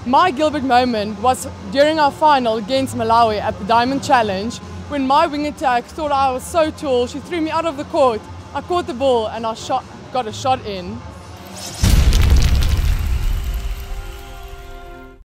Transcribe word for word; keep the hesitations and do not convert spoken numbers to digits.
My Gilbert moment was during our final against Malawi at the Diamond Challenge, when my wing attack thought I was so tall, she threw me out of the court. I caught the ball and I shot, got a shot in.